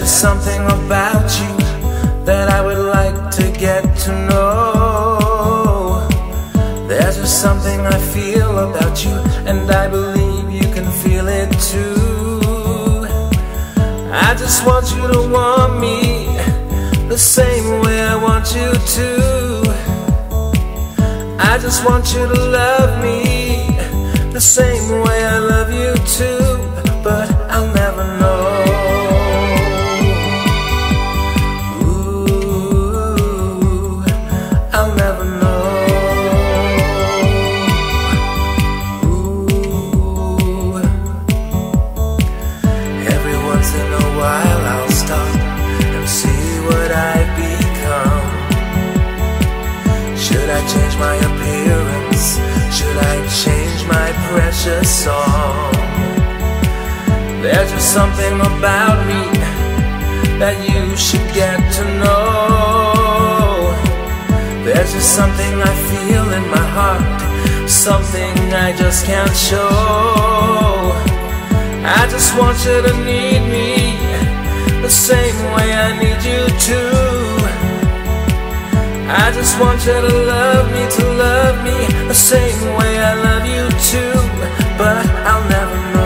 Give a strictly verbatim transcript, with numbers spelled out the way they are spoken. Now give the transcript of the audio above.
just something about you that I would like to get to know. There's just something I feel about you, and I believe you can feel it too. I just want you to want me the same way I want you to. I just want you to love me the same way I love you too. But I'll never know. Ooh, I'll never know. Ooh. Every once in a while I'll stop and see what I've become. Should I change my appearance? Should I change my precious song? There's just something about me that you should get to know. There's just something I feel in my heart, something I just can't show. I just want you to need me the same way I need you to. I just want you to love me, to love me the same way I love you too. But I'll never know.